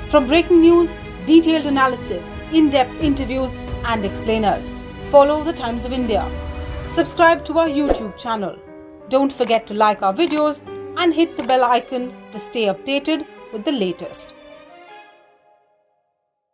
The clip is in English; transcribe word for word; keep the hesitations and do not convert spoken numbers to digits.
From breaking news, detailed analysis, in-depth interviews and explainers, follow the Times of India. Subscribe to our YouTube channel. Don't forget to like our videos and hit the bell icon to stay updated with the latest.